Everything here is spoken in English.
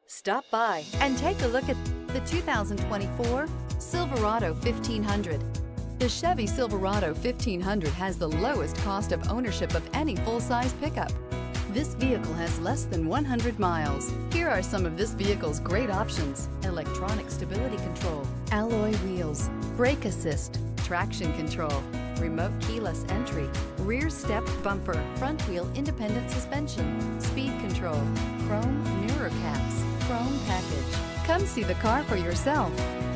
Stop by and take a look at the 2024 Silverado 1500. The Chevy Silverado 1500 has the lowest cost of ownership of any full-size pickup. This vehicle has less than 100 miles. Here are some of this vehicle's great options: electronic stability control, alloy wheels, brake assist, traction control, remote keyless entry, rear step bumper, front wheel independent suspension, speed control, chrome mirror caps, chrome package. Come see the car for yourself.